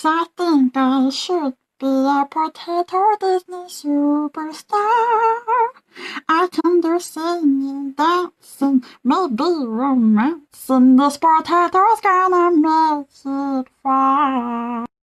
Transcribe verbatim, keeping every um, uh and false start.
I think I should be a potato Disney superstar. I can do singing, dancing, maybe romancing. This potato's gonna make it far.